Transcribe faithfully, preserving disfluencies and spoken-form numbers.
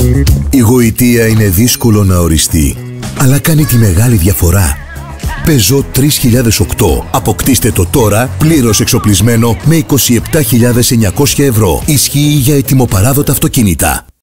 Η γοητεία είναι δύσκολο να οριστεί, αλλά κάνει τη μεγάλη διαφορά. Peugeot τρεις χιλιάδες οκτώ. Αποκτήστε το τώρα πλήρως εξοπλισμένο με είκοσι επτά χιλιάδες εννιακόσια ευρώ. Ισχύει για ετοιμοπαράδοτα αυτοκίνητα.